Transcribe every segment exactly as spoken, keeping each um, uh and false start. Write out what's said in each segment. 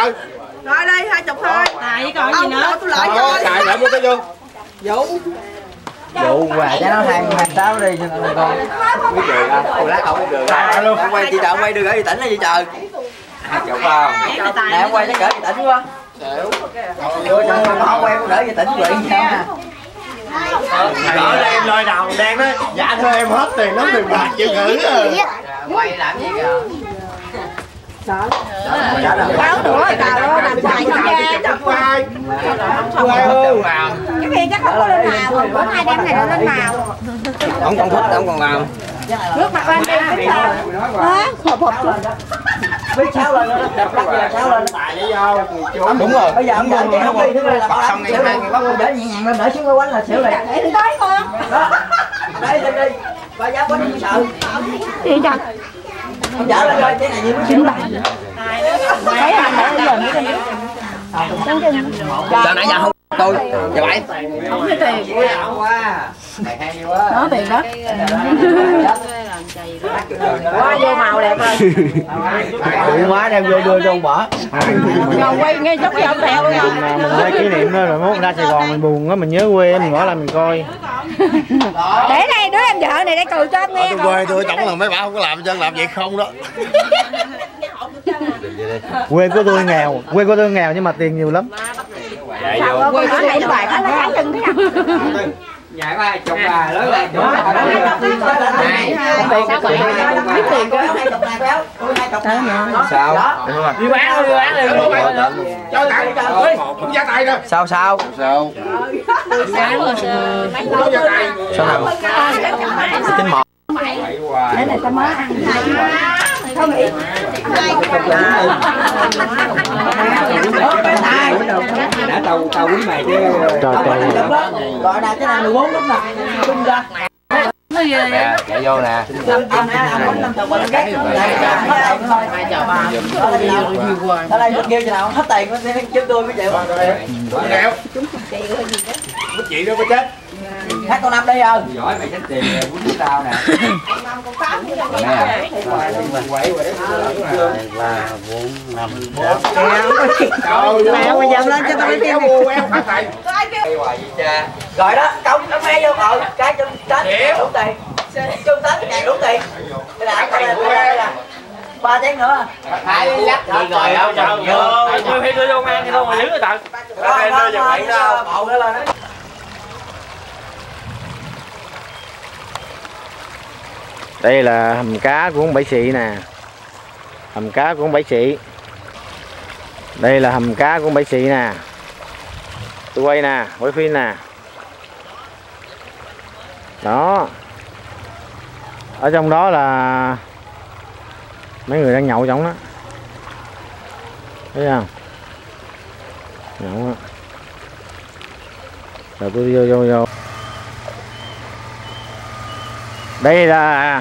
trời. Rồi đi, hai chục thôi. Tại còn gì nữa? Tôi lại cho. Xài lại mua cái vô. Vũ. Vụ quà cho nó hai hai sáu đi cho nó con. Biết đường à? Ôi lát không biết đường à? Luôn. Quay chị trời quay đường ở gì tỉnh hay gì trời? Hai chục không? Nè em quay nó cỡ gì tỉnh quá. Xỉu. Vô trong mà không quay cũng đỡ gì tỉnh quyện sao? Đó đây em lôi đầu đen đó. Dạ thưa em hết tiền lắm tiền bạc chịu thử rồi. Quay làm gì kìa? Báo nữa cào đó làm xài không ra. Quay. Quay ơi. Cái kia chắc không có lên màu, bữa hai đêm này nó lên màu. Không còn thích, không còn làm. Nước mặt lên đi biết sao? Hả? Hộp hộp chút. Biết sáu lên nữa, đập lắc giờ sáu lên. Tại đi vô. Đúng rồi. Bây giờ ông đỡ cái không đi thứ là bảo làm xỉu này, bắt đỡ nhẹ nhàng lên đỡ xuống cái quánh là xỉu này. Để tới con. Đó. Đây lên đi. Ba giá quánh không sợ. Gì vậy? Không dở lên coi cái này như nó xỉu này. Thấy anh để giờ nữa đi. Sao nãy giờ không tôi giờ bảy Không thấy tiền. Này hay quá. Đó tiền đó. Quá vô màu đẹp rồi. Bự quá đem vô đưa cho ông bỏ. Rồi quay ngay chốc cho ông theo luôn. Mình quay kỷ niệm đó rồi mốt ra Sài Gòn mình buồn quá mình nhớ quê mình bỏ lại mình coi. Để đây đứa em vợ này để cười cho em nghe. Tôi quê tôi tổng là mấy bà không có làm chân làm vậy không đó. Quê của tôi nghèo, quê của tôi nghèo nhưng mà tiền nhiều lắm. Sao ơi, con nói này nó bài nó cá chân thế nào? Dạ ba chục bà lớn lên. Biết tiền cơ. Sao? Đi bán đi bán đi. Cho tặng không giá tay đâu. Sao sao? Sao? Sao nào? Chín một. Để này tao mới ăn. Không nghĩ. Đã tao tao quý mày chứ. Trời trời. Gọi nè cái này mười bốn lúc nè. Tung ra. Nè, chạy vô nè. Ở đây kêu cho nào hết tiền nó kiếm tôi mới chịu. Nghèo. Mất chị đâu có chết. Hát con năm đi ơn. Giỏi mày tránh tiền quýnh tao nè. Quậy quậy Ba, bốn, năm, Trời Mẹ mà dầm lên cho tao kéo mua eo phát thầy. rồi đó, công nó me vô ờ cái trong tết đủ tiền. Trong tết ngày đủ tiền. Cái này cái này nè. Ba chén nữa. Hai lắc rồi rồi đâu trời ơi. Tôi phải đưa vô ăn đâu mà giữ rồi tận. Rồi đưa cho bạn đó. Bộ nữa lên. Đây là hầm cá của ông Bảy Xị nè. Hầm cá của ông Bảy Xị. Đây là hầm cá của ông Bảy Xị nè. Tôi quay nè, quay phim nè. Đó. Ở trong đó là mấy người đang nhậu trong đó. Thấy không? Nhậu á. Rồi tôi vô vô vô. Đây là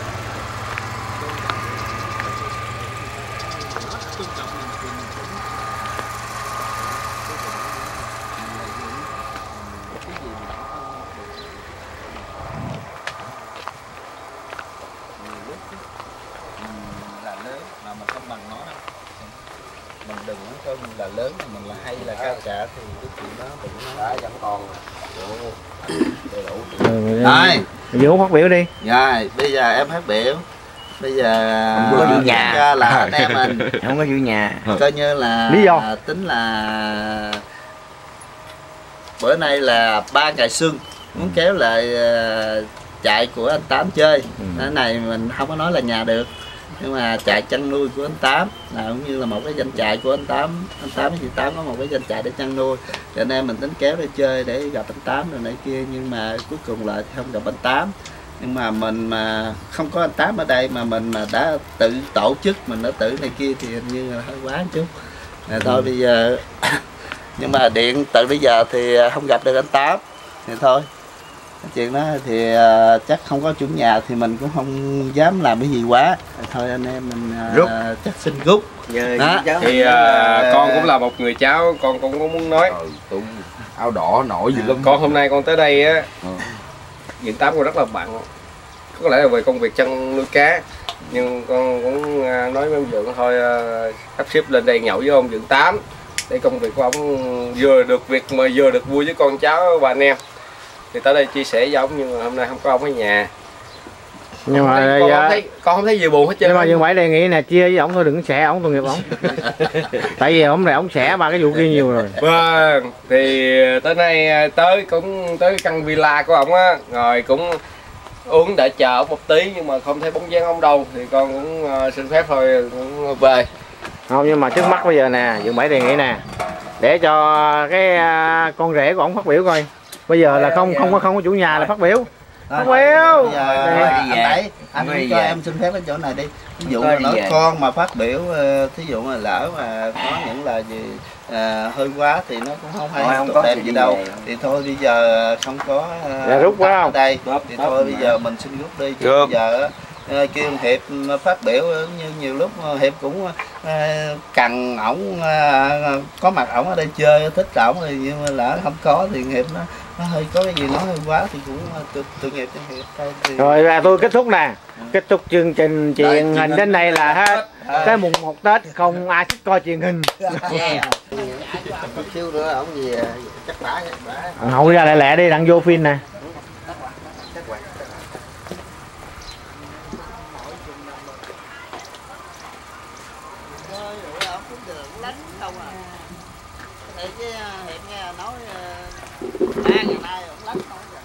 là lớn mà mình không bằng nó đâu. Mình đừng nói không là lớn mà mình là hay là cao cả thì cái chuyện đó đừng nó đã vẫn còn đầy đủ. Đây, Vũ phát biểu đi. Dạ, bây giờ em phát biểu. Bây giờ Không có giữ nhà là anh em mình không có giữ nhà. coi như là lý do tính là bữa nay là ba ngày xuân muốn kéo lại chạy của anh Tám chơi. Ừ. Cái này mình không có nói là nhà được, nhưng mà trại chăn nuôi của anh Tám là cũng như là một cái danh trại của anh Tám. Anh Tám với chị Tám có một cái danh trại để chăn nuôi, cho nên mình tính kéo đi chơi để gặp anh Tám rồi này kia, nhưng mà cuối cùng lại không gặp anh Tám. Nhưng mà mình mà không có anh Tám ở đây mà mình mà đã tự tổ chức, mình đã tự này kia thì hình như là hơi quá một chút. Rồi thôi bây giờ nhưng mà điện từ bây giờ thì không gặp được anh Tám thì thôi. Cái chuyện đó thì uh, chắc không có chủ nhà thì mình cũng không dám làm cái gì quá. Thôi anh em mình uh, rút chắc xin rút. Đó. Thì uh, con cũng là một người cháu, con cũng có muốn nói. Ừ, áo đỏ nổi gì lắm. Con hôm nay con tới đây á, ừ. Diện Tám con rất là bận, có lẽ là về công việc chăn nuôi cá, nhưng con cũng nói với ông Dượng thôi sắp xếp lên đây nhậu với ông Dượng Tám để công việc của ông vừa được việc mà vừa được vui với con cháu và anh em, thì tới đây chia sẻ với ông, nhưng mà hôm nay không có ông ở nhà. Nhưng con mà thấy, con, dạ, không thấy, con không thấy gì buồn hết trơn. Nhưng mà Dương Bảy đề nghị nè, chia với ổng thôi, đừng xẻ ổng tội nghiệp ổng. Tại vì ổng này ổng xẻ ba cái vụ kia nhiều rồi. Vâng, thì tới nay tới cũng tới cái căn villa của ổng á, rồi cũng uống đợi chờ ổng một tí nhưng mà không thấy bóng dáng ông đâu, thì con cũng uh, xin phép thôi cũng về. Không, nhưng mà trước mắt bây giờ nè, Dương Bảy đề nghị nè, để cho cái uh, con rể của ổng phát biểu coi. Bây giờ là không không có không có chủ nhà là phát biểu. Phát biểu. Bây giờ anh Bảy, anh cho em xin phép cái chỗ này đi. Ví dụ mà nói con mà phát biểu, thí dụ mà lỡ mà có những lời gì à, hơi quá thì nó cũng không hay, không, không có đẹp gì đâu. vậy. Thì thôi bây giờ không có Dạ, rút quá không? ở đây thì thôi bây giờ mình xin rút đi. Chứ Được. bây giờ à, kêu Hiệp phát biểu như nhiều lúc Hiệp cũng à, cần ổng à, có mặt ổng ở đây chơi, thích ổng thì nhưng mà lỡ không có thì Hiệp nó nó hơi có cái gì nói hơi quá thì cũng tự, tự nghiệp cho Hiệp thôi. Thì... Rồi là tôi kết thúc nè. Kết thúc chương trình truyền hình đến đây là hết. Tới mùng một Tết không ai thích coi truyền hình. Chút xíu nữa ổng gì chắc bả chắc bả. Hậu ra lẹ lẹ đi, đặng vô phim nè. Ba ngày nay ổng lắm không rồi.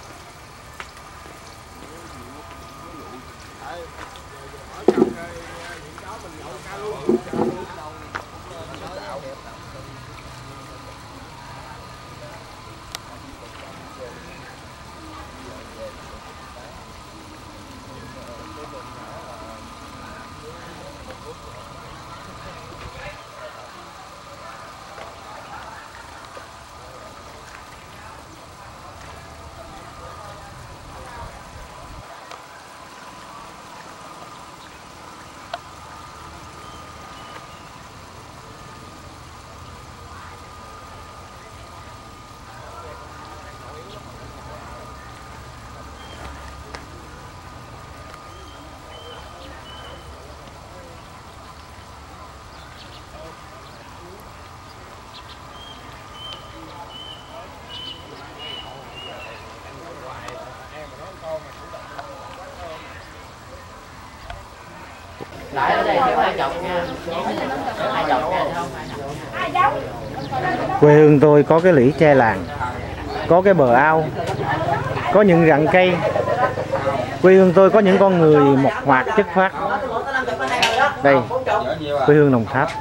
Quê hương tôi có cái lũy tre làng, có cái bờ ao, có những rặng cây. Quê hương tôi có những con người mộc mạc chất phác. Đây, quê hương Đồng Tháp.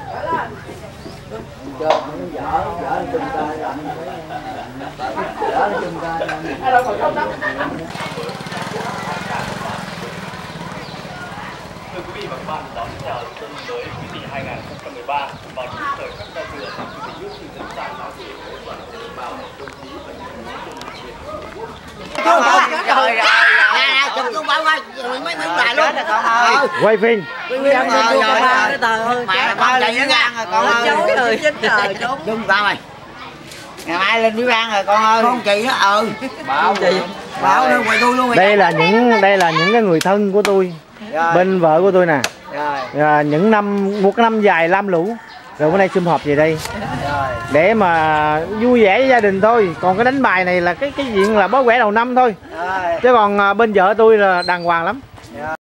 Thưa quý vị và các bạn, đón chào xuân mới Quý Tỵ hai nghìn không trăm mười ba vào đúng thời khắc giao thừa, Chủ tịch nước xin dẫn dàng nói chuyện với toàn thể đồng bào, đồng chí và những người dân miền Trung. Trời ơi, nè chụp con bảo quay mấy mấy bài luôn con ơi. Quay phim. Mẹ con chạy với ngang rồi con ơi. Trốn rồi. Chung tao mày. Ngày mai lên Bí Ban rồi con ơi. Con chị nó ừ. Bảo chị. Bảo nó quay tôi luôn. Đây là những đây là những cái người thân của tôi. Rồi. Bên vợ của tôi nè. Rồi. À, những năm một năm dài lam lũ rồi bữa nay sum họp về đây Rồi. để mà vui vẻ với gia đình thôi. Còn cái đánh bài này là cái cái chuyện là bói quẻ đầu năm thôi. Rồi. Chứ còn à, bên vợ tôi là đàng hoàng lắm. Rồi.